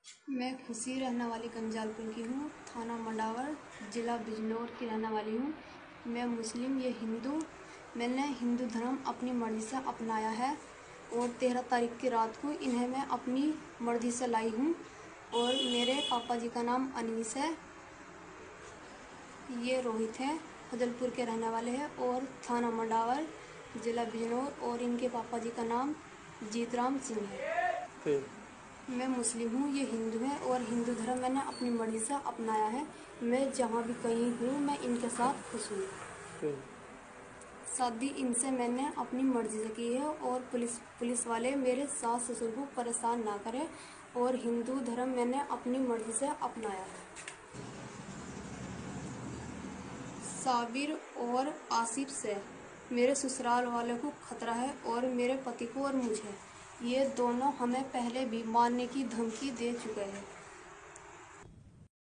मैं खुशी रहने वाली कंजालपुर की हूँ। थाना मंडावर, ज़िला बिजनौर की रहने वाली हूँ। मैं मुस्लिम, ये हिंदू। मैंने हिंदू धर्म अपनी मर्ज़ी से अपनाया है और 13 तारीख की रात को इन्हें मैं अपनी मर्ज़ी से लाई हूँ। और मेरे पापा जी का नाम अनीस है, ये रोहित है, फजलपुर के रहने वाले हैं और थाना मंडावर, ज़िला बिजनौर। और इनके पापा जी का नाम जीतराम सिंह है। मैं मुस्लिम हूँ, ये हिंदू है और हिंदू धर्म मैंने अपनी मर्ज़ी से अपनाया है। मैं जहाँ भी कहीं हूँ, मैं इनके साथ खुश हूँ। शादी इनसे मैंने अपनी मर्ज़ी से की है और पुलिस वाले मेरे सास ससुर को परेशान ना करें। और हिंदू धर्म मैंने अपनी मर्ज़ी से अपनाया है। साबिर और आसिफ से मेरे ससुराल वाले को खतरा है और मेरे पति को और मुझे। ये दोनों हमें पहले भी मारने की धमकी दे चुके हैं।